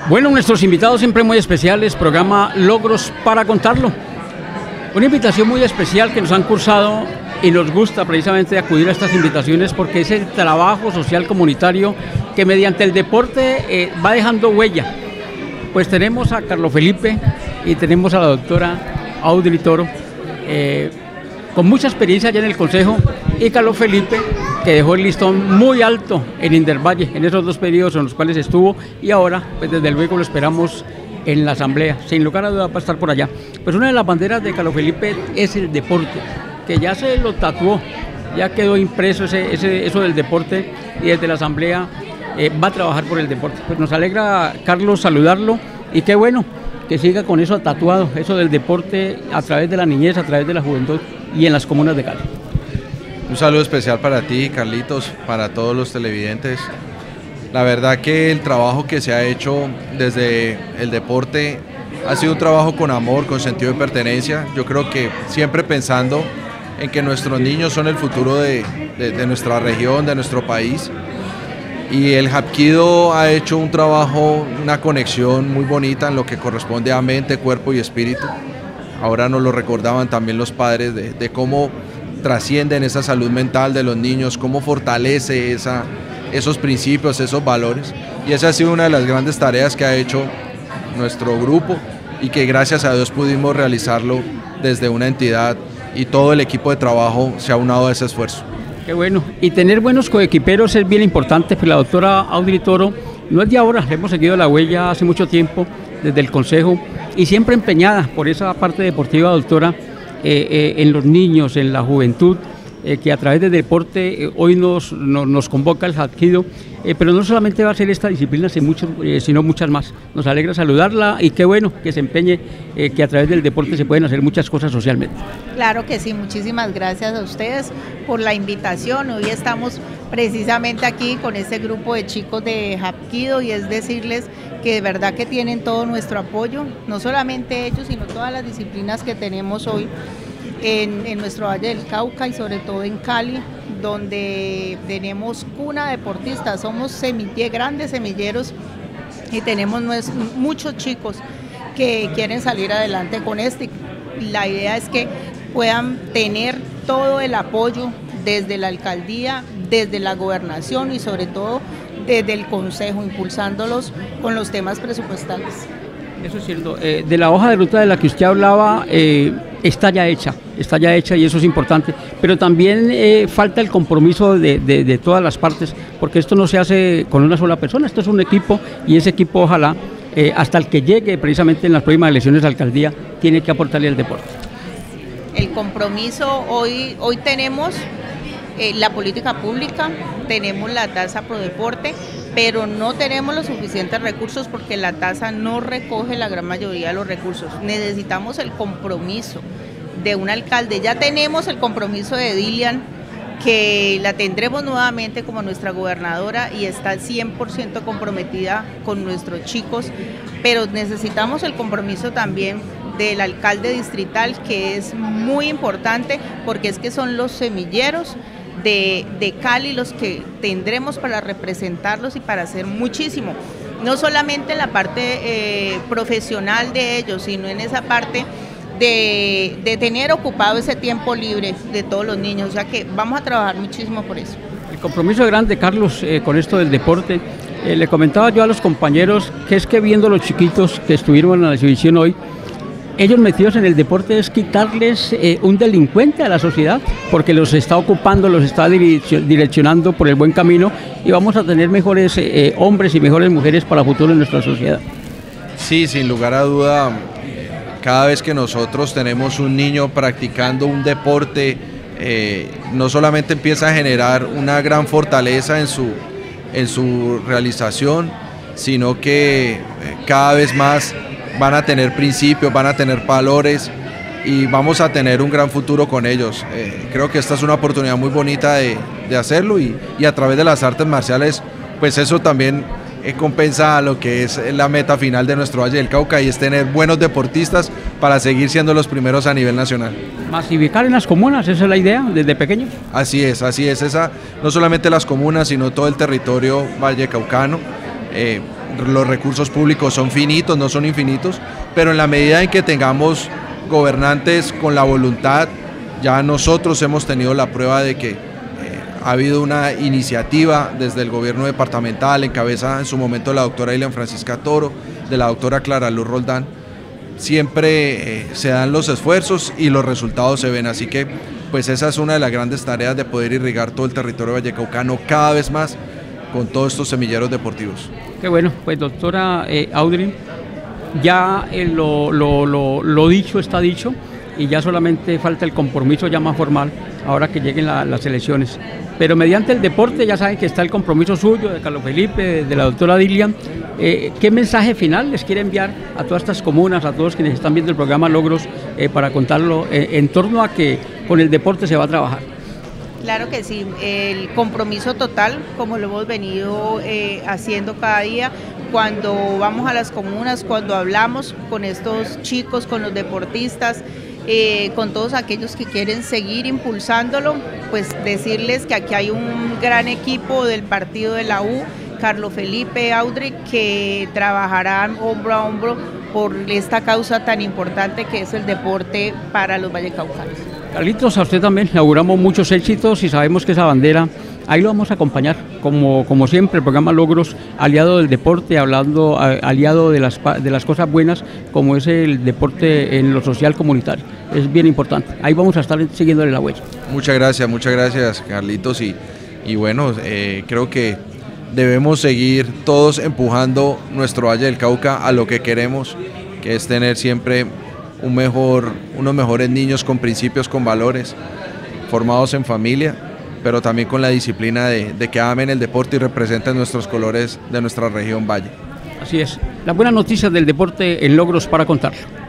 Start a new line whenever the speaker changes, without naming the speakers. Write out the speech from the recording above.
Bueno, nuestros invitados siempre muy especiales, programa Logros para Contarlo. Una invitación muy especial que nos han cursado y nos gusta precisamente acudir a estas invitaciones porque es el trabajo social comunitario que mediante el deporte va dejando huella. Pues tenemos a Carlos Felipe y tenemos a la doctora Audrey Toro, con mucha experiencia allá en el Consejo, y Carlos Felipe, que dejó el listón muy alto en Indervalle, en esos 2 periodos en los cuales estuvo, y ahora, pues desde luego lo esperamos en la Asamblea, sin lugar a duda para estar por allá. Pues una de las banderas de Carlos Felipe es el deporte, que ya se lo tatuó, ya quedó impreso eso del deporte, y desde la Asamblea va a trabajar por el deporte. Pues nos alegra, Carlos, saludarlo, y qué bueno que siga con eso tatuado, eso del deporte a través de la niñez, a través de la juventud y en las comunas de Cali.
Un saludo especial para ti, Carlitos, para todos los televidentes. La verdad que el trabajo que se ha hecho desde el deporte ha sido un trabajo con amor, con sentido de pertenencia. Yo creo que siempre pensando en que nuestros niños son el futuro de nuestra región, de nuestro país. Y el Hapkido ha hecho un trabajo, una conexión muy bonita en lo que corresponde a mente, cuerpo y espíritu. Ahora nos lo recordaban también los padres de cómo trascienden esa salud mental de los niños, cómo fortalece esos principios, esos valores. Y esa ha sido una de las grandes tareas que ha hecho nuestro grupo y que gracias a Dios pudimos realizarlo desde una entidad y todo el equipo de trabajo se ha unado a ese esfuerzo.
Qué bueno, y tener buenos coequiperos es bien importante, pues la doctora Audrey Toro no es de ahora, le hemos seguido la huella hace mucho tiempo desde el Consejo y siempre empeñada por esa parte deportiva, doctora, en los niños, en la juventud, que a través del deporte hoy nos convoca el Hapkido, pero no solamente va a ser esta disciplina, sino muchas más. Nos alegra saludarla y qué bueno que se empeñe, que a través del deporte se pueden hacer muchas cosas socialmente.
Claro que sí, muchísimas gracias a ustedes por la invitación. Hoy estamos precisamente aquí con este grupo de chicos de Hapkido y es decirles que de verdad que tienen todo nuestro apoyo, no solamente ellos, sino todas las disciplinas que tenemos hoy en nuestro Valle del Cauca y sobre todo en Cali, donde tenemos cuna de deportistas, somos grandes semilleros y tenemos muchos chicos que quieren salir adelante con este. La idea es que puedan tener todo el apoyo desde la alcaldía, desde la gobernación y sobre todo desde el Consejo, impulsándolos con los temas presupuestales.
Eso es cierto, de la hoja de ruta de la que usted hablaba está ya hecha y eso es importante, pero también falta el compromiso de todas las partes, porque esto no se hace con una sola persona, esto es un equipo y ese equipo ojalá hasta el que llegue precisamente en las próximas elecciones de alcaldía tiene que aportarle al deporte.
El compromiso, hoy tenemos la política pública, tenemos la tasa pro deporte, pero no tenemos los suficientes recursos porque la tasa no recoge la gran mayoría de los recursos. Necesitamos el compromiso de un alcalde. Ya tenemos el compromiso de Dilian, que la tendremos nuevamente como nuestra gobernadora y está 100% comprometida con nuestros chicos, pero necesitamos el compromiso también del alcalde distrital, que es muy importante porque es que son los semilleros de Cali los que tendremos para representarlos y para hacer muchísimo, no solamente en la parte profesional de ellos, sino en esa parte de tener ocupado ese tiempo libre de todos los niños, o sea que vamos a trabajar muchísimo por eso.
El compromiso grande, Carlos, con esto del deporte, le comentaba yo a los compañeros que es que viendo los chiquitos que estuvieron en la exhibición hoy, ellos metidos en el deporte es quitarles un delincuente a la sociedad, porque los está ocupando, los está direccionando por el buen camino y vamos a tener mejores hombres y mejores mujeres para el futuro en nuestra sociedad.
Sí, sin lugar a duda, cada vez que nosotros tenemos un niño practicando un deporte, no solamente empieza a generar una gran fortaleza en su realización, sino que cada vez más van a tener principios, van a tener valores y vamos a tener un gran futuro con ellos. Creo que esta es una oportunidad muy bonita de hacerlo y a través de las artes marciales, pues eso también compensa lo que es la meta final de nuestro Valle del Cauca y es tener buenos deportistas para seguir siendo los primeros a nivel nacional.
Masificar en las comunas, esa es la idea desde pequeño.
Así es, esa no solamente las comunas, sino todo el territorio vallecaucano. los recursos públicos son finitos, no son infinitos, pero en la medida en que tengamos gobernantes con la voluntad, ya nosotros hemos tenido la prueba de que ha habido una iniciativa desde el gobierno departamental, encabezada en su momento la doctora Ilian Francisca Toro, de la doctora Clara Luz Roldán. Siempre se dan los esfuerzos y los resultados se ven, así que pues esa es una de las grandes tareas de poder irrigar todo el territorio vallecaucano cada vez más con todos estos semilleros deportivos.
Qué bueno, pues doctora Audrey, ya lo dicho está dicho y ya solamente falta el compromiso ya más formal ahora que lleguen las elecciones. Pero mediante el deporte ya saben que está el compromiso suyo, de Carlos Felipe, de la doctora Dilian. ¿Qué mensaje final les quiere enviar a todas estas comunas, a todos quienes están viendo el programa Logros, para contarlo en torno a que con el deporte se va a trabajar?
Claro que sí, el compromiso total, como lo hemos venido haciendo cada día, cuando vamos a las comunas, cuando hablamos con estos chicos, con los deportistas, con todos aquellos que quieren seguir impulsándolo, pues decirles que aquí hay un gran equipo del partido de la U, Carlos Felipe, Audrey, que trabajarán hombro a hombro por esta causa tan importante que es el deporte para los vallecaucanos.
Carlitos, a usted también le auguramos muchos éxitos y sabemos que esa bandera, ahí lo vamos a acompañar, como siempre, el programa Logros, aliado del deporte, aliado de las cosas buenas, como es el deporte en lo social comunitario. Es bien importante. Ahí vamos a estar siguiéndole la huella.
Muchas gracias, Carlitos. Y bueno, creo que debemos seguir todos empujando nuestro Valle del Cauca a lo que queremos, que es tener siempre unos mejores niños con principios, con valores, formados en familia, pero también con la disciplina de que amen el deporte y representen nuestros colores de nuestra región Valle.
Así es, las buenas noticias del deporte en Logros para contarlo.